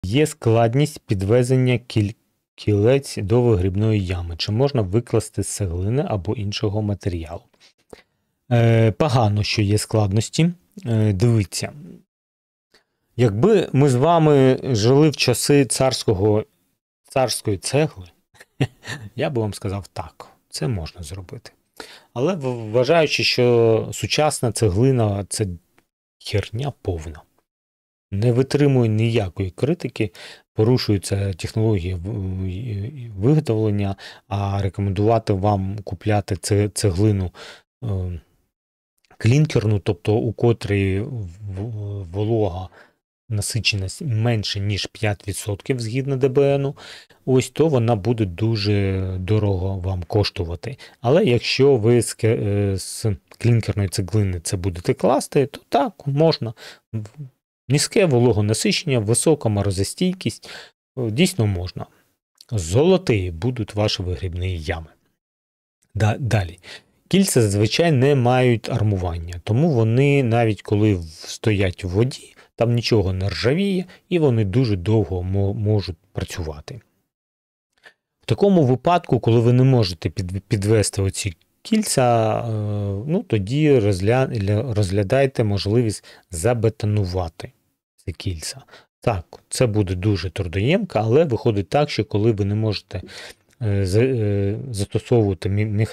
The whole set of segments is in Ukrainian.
Є складність підвезення кілець до вигрібної ями. Чи можна викласти з цеглини або іншого матеріалу? Погано, що є складності. Дивіться. Якби ми з вами жили в часи царської цегли, я би вам сказав так, це можна зробити. Але вважаючи, що сучасна цеглина – це херня повна. Не витримує ніякої критики, порушуються технології виготовлення, а рекомендувати вам купляти цеглину клінкерну, тобто у котрій волога насиченість менше, ніж 5% згідно ДБН, ось то вона буде дуже дорого вам коштувати. Але якщо ви з клінкерної цеглини це будете класти, то так, можна. Низьке вологонасичення, висока морозостійкість, дійсно можна. Золоті будуть ваші вигрібні ями. Далі. Кільця зазвичай не мають армування, тому вони навіть коли стоять у воді, там нічого не ржавіє і вони дуже довго можуть працювати. В такому випадку, коли ви не можете підвести оці кільця, тоді розглядайте можливість забетонувати ці кільця. Так, це буде дуже трудоємко, але виходить так, що коли ви не можете застосовувати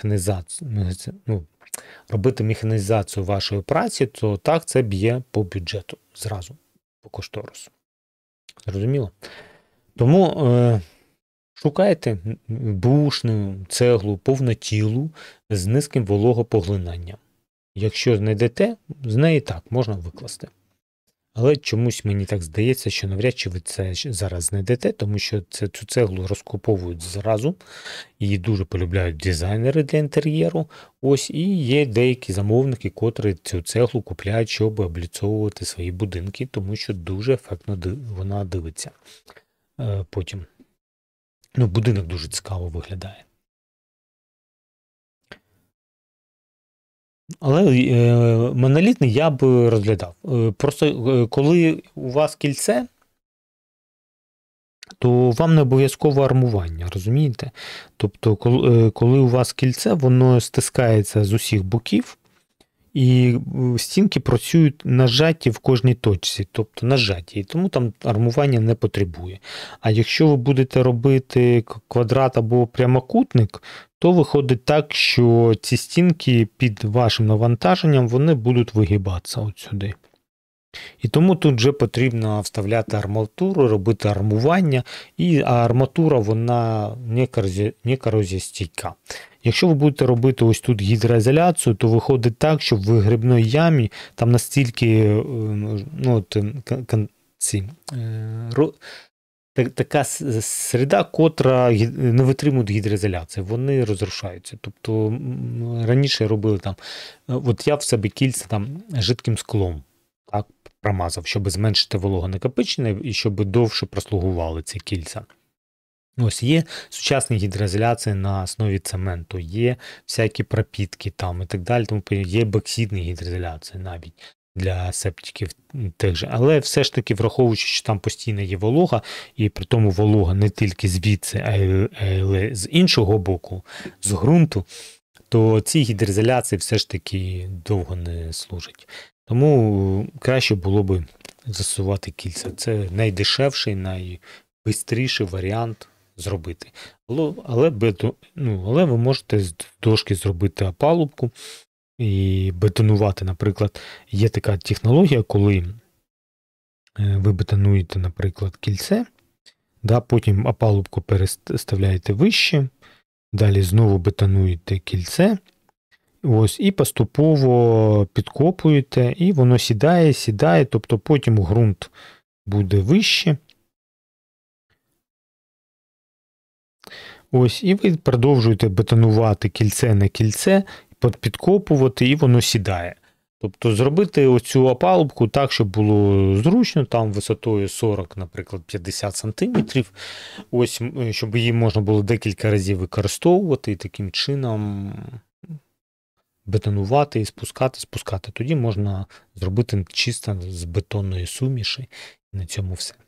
робити механізацію вашої праці, то так це б'є по бюджету зразу, по кошторису. Зрозуміло? Тому шукайте бушну цеглу повнотілу з низьким вологопоглинанням. Якщо знайдете, з неї так, можна викласти. Але чомусь мені так здається, що навряд чи ви це зараз знайдете, тому що цю цеглу розкуповують зразу, її дуже полюбляють дизайнери для інтер'єру. Ось, і є деякі замовники, котрі цю цеглу купляють, щоб обліцовувати свої будинки, тому що дуже ефектно вона дивиться потім. Будинок дуже цікаво виглядає. Але монолітний я б розглядав. Просто коли у вас кільце, то вам не обов'язково армування, розумієте? Тобто, коли у вас кільце, воно стискається з усіх боків, і стінки працюють нажаті в кожній точці, тобто нажаті, і тому там армування не потребує. А якщо ви будете робити квадрат або прямокутник, то виходить так, що ці стінки під вашим навантаженням, вони будуть вигибатися от сюди. І тому тут вже потрібно вставляти арматуру, робити армування, а арматура, вона не корозіостійка. Якщо ви будете робити ось тут гідроізоляцію, то виходить так, що в вигрібної ямі там настільки така середа, котра не витримує гідроізоляції, вони розрушаються. Тобто раніше робили там, от я в себе кільця там жидким склом так промазав, щоб зменшити вологонакопичення і щоб довше прослугували ці кільця. Ось є сучасні гідроізоляції на основі цементу, є всякі пропітки там і так далі, тому є боксидні гідроізоляції навіть для септиків тих же. Але все ж таки, враховуючи, що там постійно є волога, і при тому волога не тільки звідси, але з іншого боку, з ґрунту, то ці гідроізоляції все ж таки довго не служать. Тому краще було би застосувати кільця. Це найдешевший, найбистріший варіант зробити. Але ви можете з дошки зробити опалубку і бетонувати. Наприклад, є така технологія, коли ви бетонуєте, наприклад, кільце, потім опалубку переставляєте вище, далі знову бетонуєте кільце, ось, і поступово підкопуєте, і воно сідає, тобто потім ґрунт буде вище. Ось, і ви продовжуєте бетонувати кільце на кільце, підкопувати, і воно сідає. Тобто зробити оцю опалубку так, щоб було зручно, там висотою 40, наприклад, 50 см, ось, щоб її можна було декілька разів використовувати і таким чином бетонувати і спускати. Тоді можна зробити чисто з бетонної суміші. І на цьому все.